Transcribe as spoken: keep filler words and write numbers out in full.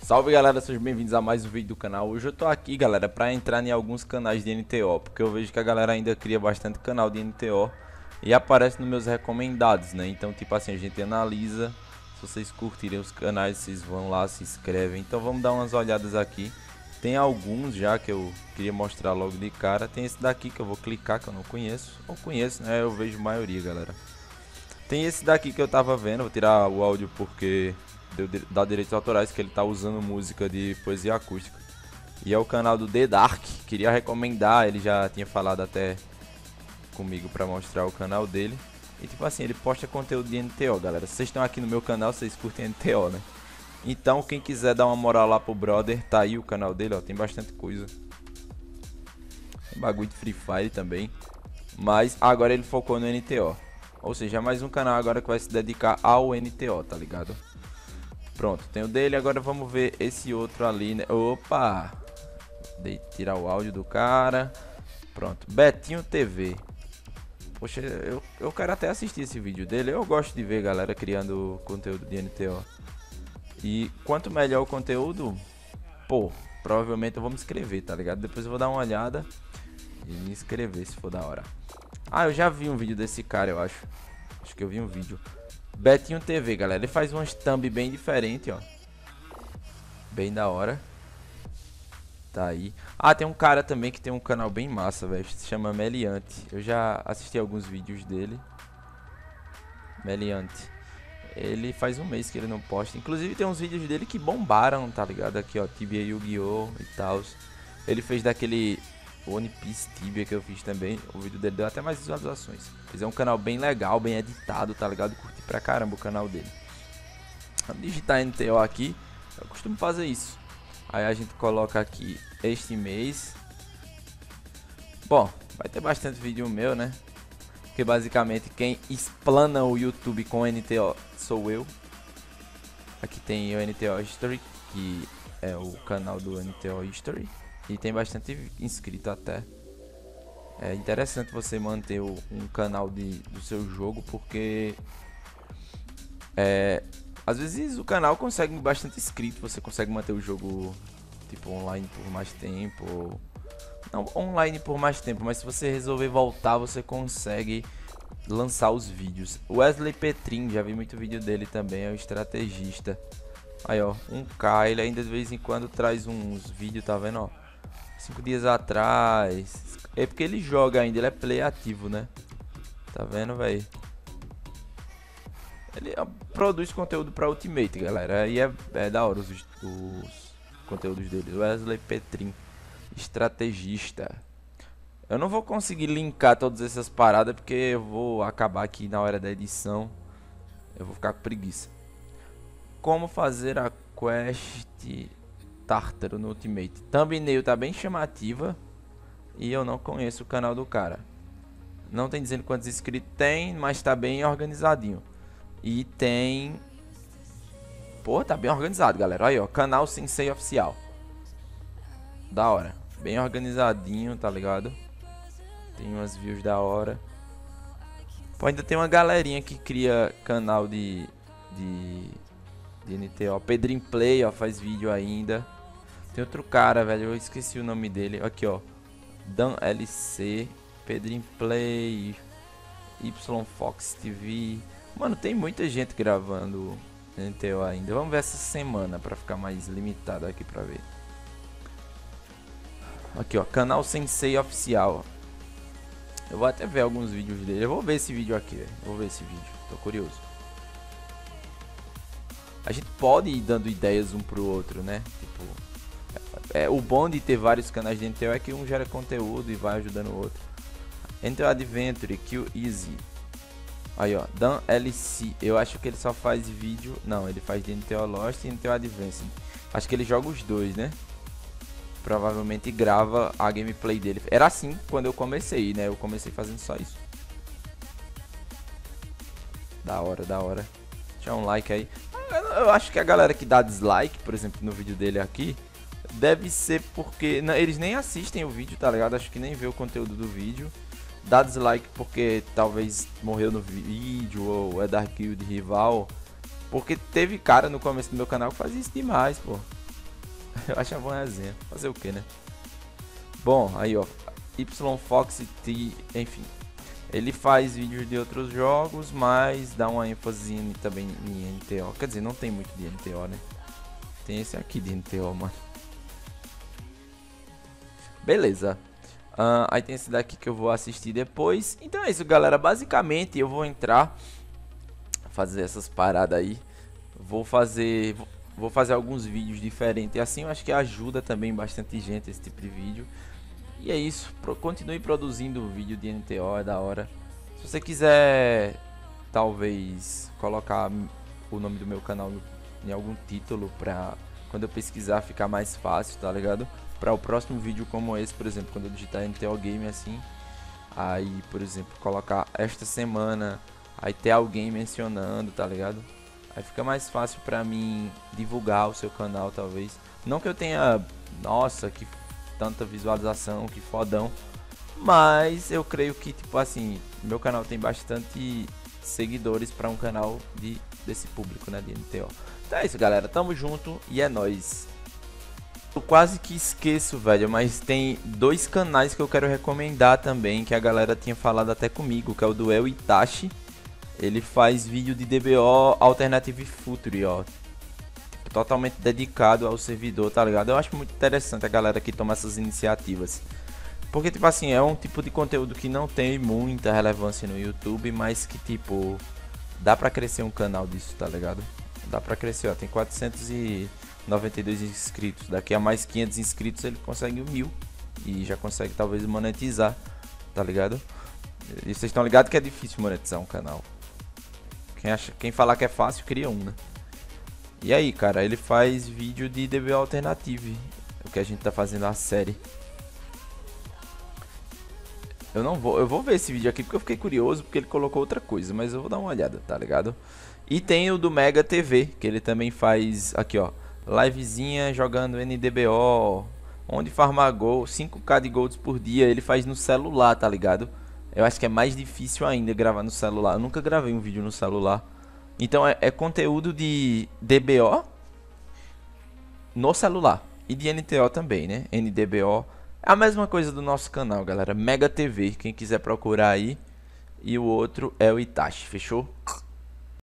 Salve galera, sejam bem-vindos a mais um vídeo do canal. Hoje eu tô aqui, galera, pra entrar em alguns canais de N T O, porque eu vejo que a galera ainda cria bastante canal de N T O e aparece nos meus recomendados, né? Então, tipo assim, a gente analisa. Se vocês curtirem os canais, vocês vão lá, se inscrevem. Então vamos dar umas olhadas aqui. Tem alguns já que eu queria mostrar logo de cara. Tem esse daqui que eu vou clicar, que eu não conheço. Ou conheço, né? Eu vejo maioria, galera. Tem esse daqui que eu tava vendo, vou tirar o áudio porque deu, dá direitos autorais, que ele tá usando música de poesia acústica. E é o canal do The Dark, queria recomendar, ele já tinha falado até comigo pra mostrar o canal dele. E tipo assim, ele posta conteúdo de N T O, galera. Vocês estão aqui no meu canal, vocês curtem N T O, né? Então quem quiser dar uma moral lá pro brother, tá aí o canal dele, ó, tem bastante coisa. Tem bagulho de Free Fire também. Mas agora ele focou no N T O. Ou seja, mais um canal agora que vai se dedicar ao N T O, tá ligado? Pronto, tem o dele, agora vamos ver esse outro ali, né? Opa! Dei tirar o áudio do cara. Pronto, Betinho T V. Poxa, eu, eu quero até assistir esse vídeo dele. Eu gosto de ver galera criando conteúdo de N T O. E quanto melhor o conteúdo, pô, provavelmente eu vou me inscrever, tá ligado? Depois eu vou dar uma olhada e me inscrever se for da hora. Ah, eu já vi um vídeo desse cara, eu acho. Acho que eu vi um vídeo. Betinho T V, galera. Ele faz umas thumb bem diferente, ó. Bem da hora. Tá aí. Ah, tem um cara também que tem um canal bem massa, velho. Se chama Meliante. Eu já assisti alguns vídeos dele. Meliante. Ele faz um mês que ele não posta. Inclusive tem uns vídeos dele que bombaram, tá ligado? Aqui, ó. Tibia Yu-Gi-Oh! E tal. Ele fez daquele One Piece Tibia que eu fiz também. O vídeo dele deu até mais visualizações. Mas é um canal bem legal, bem editado, tá ligado? Curti pra caramba o canal dele. Vamos digitar N T O aqui. Eu costumo fazer isso. Aí a gente coloca aqui este mês. Bom, vai ter bastante vídeo meu, né? Porque basicamente quem explana o YouTube com N T O sou eu. Aqui tem o N T O History, que é o canal do N T O History. E tem bastante inscrito até. É interessante você manter o, um canal de, do seu jogo, porque é, às vezes o canal consegue bastante inscrito, você consegue manter o jogo tipo online por mais tempo. Não online por mais tempo, mas se você resolver voltar, você consegue lançar os vídeos. Wesley Petrin, já vi muito vídeo dele também, é um estrategista. Aí ó, um K, ele ainda de vez em quando traz uns vídeos, tá vendo ó? Cinco dias atrás. É porque ele joga ainda, ele é play ativo, né? Tá vendo, velho? Ele ó, produz conteúdo pra Ultimate, galera. Aí é, é da hora os, os conteúdos dele. Wesley Petrin, estrategista. Eu não vou conseguir linkar todas essas paradas porque eu vou acabar aqui na hora da edição. Eu vou ficar com preguiça. Como fazer a quest Tártaro no Ultimate. Thumbnail tá bem chamativa. E eu não conheço o canal do cara. Não tem dizendo quantos inscritos tem, mas tá bem organizadinho. E tem... Pô, tá bem organizado, galera. Aí, ó. Canal Sensei Oficial. Da hora. Bem organizadinho, tá ligado? Tem umas views da hora. Pô, ainda tem uma galerinha que cria canal de... De... De N T O. Pedrinho Play, ó. Faz vídeo ainda. Tem outro cara, velho. Eu esqueci o nome dele. Aqui, ó. Dan L C. Pedrinho Play. Y Fox T V. Mano, tem muita gente gravando N T O ainda. Vamos ver essa semana pra ficar mais limitado aqui pra ver. Aqui, ó. Canal Sensei Oficial. Eu vou até ver alguns vídeos dele. Eu vou ver esse vídeo aqui, velho. Vou ver esse vídeo. Tô curioso. A gente pode ir dando ideias um pro outro, né? Tipo, é, o bom de ter vários canais de N T O é que um gera conteúdo e vai ajudando o outro. N T O Adventure, Kill Easy. Aí ó, Dan L C. Eu acho que ele só faz vídeo. Não, ele faz de N T O Lost e N T O Advanced. Acho que ele joga os dois, né? Provavelmente grava a gameplay dele. Era assim quando eu comecei, né? Eu comecei fazendo só isso. Da hora, da hora. Deixa um like aí. Eu acho que a galera que dá dislike, por exemplo, no vídeo dele aqui, deve ser porque não, eles nem assistem o vídeo, tá ligado? Acho que nem vê o conteúdo do vídeo. Dá dislike porque talvez morreu no vídeo ou é Dark Guild rival. Porque teve cara no começo do meu canal que fazia isso demais, pô. Eu acho uma boa resenha. Fazer o que, né? Bom, aí ó, Y Fox T, enfim. Ele faz vídeos de outros jogos, mas dá uma ênfase também em N T O. Quer dizer, não tem muito de N T O, né? Tem esse aqui de N T O, mano. Beleza. Uh, aí tem esse daqui que eu vou assistir depois. Então é isso, galera. Basicamente eu vou entrar, fazer essas paradas aí. Vou fazer, vou fazer alguns vídeos diferentes. Assim eu acho que ajuda também bastante gente esse tipo de vídeo. E é isso. Pro, continue produzindo vídeo de N T O, é da hora. Se você quiser, talvez, colocar o nome do meu canal no, em algum título pra quando eu pesquisar ficar mais fácil, tá ligado? Para o próximo vídeo como esse, por exemplo, quando eu digitar N T O Game assim, aí, por exemplo, colocar esta semana, aí ter alguém mencionando, tá ligado? Aí fica mais fácil pra mim divulgar o seu canal, talvez. Não que eu tenha, nossa, que tanta visualização, que fodão, mas eu creio que, tipo assim, meu canal tem bastante seguidores para um canal de, desse público, né, de N T O. Então é isso, galera, tamo junto e é nóis. Eu quase que esqueço, velho, mas tem dois canais que eu quero recomendar também, que a galera tinha falado até comigo, que é o do El Itachi. Ele faz vídeo de D B O Alternative Future, ó. Tipo, totalmente dedicado ao servidor, tá ligado? Eu acho muito interessante a galera que toma essas iniciativas. Porque, tipo assim, é um tipo de conteúdo que não tem muita relevância no YouTube, mas que, tipo, dá pra crescer um canal disso, tá ligado? Dá pra crescer, ó. Tem quatrocentos e noventa e dois inscritos. Daqui a mais quinhentos inscritos ele consegue mil. E já consegue talvez monetizar, tá ligado? E vocês estão ligados que é difícil monetizar um canal. Quem, acha, quem falar que é fácil, cria um, né? E aí, cara, ele faz vídeo de D B O Alternative. O que a gente tá fazendo a série. Eu não vou, eu vou ver esse vídeo aqui porque eu fiquei curioso, porque ele colocou outra coisa, mas eu vou dar uma olhada, tá ligado? E tem o do Mega T V, que ele também faz, aqui ó, livezinha jogando N D B O, onde farmar gol, cinco K de golds por dia, ele faz no celular, tá ligado? Eu acho que é mais difícil ainda gravar no celular, eu nunca gravei um vídeo no celular. Então é, é conteúdo de D B O no celular, e de N T O também, né, N D B O. É a mesma coisa do nosso canal, galera, Mega T V, quem quiser procurar aí. E o outro é o Itachi, fechou?